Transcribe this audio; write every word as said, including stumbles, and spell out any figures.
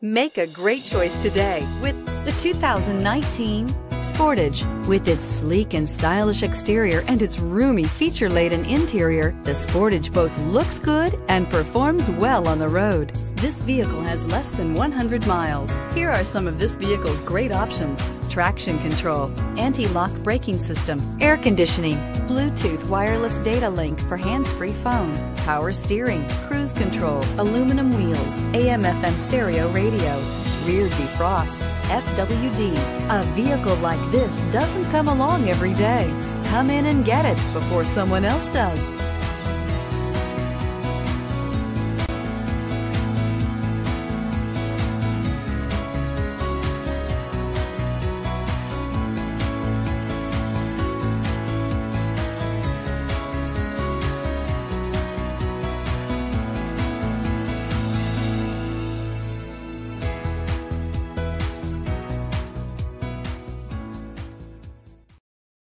Make a great choice today with the two thousand nineteen Sportage. With its sleek and stylish exterior and its roomy feature-laden interior, the Sportage both looks good and performs well on the road. This vehicle has less than one hundred miles. Here are some of this vehicle's great options: traction control, anti-lock braking system, air conditioning, Bluetooth wireless data link for hands-free phone, power steering, cruise control, aluminum wheels, A M F M stereo radio, rear defrost, F W D. A vehicle like this doesn't come along every day. Come in and get it before someone else does.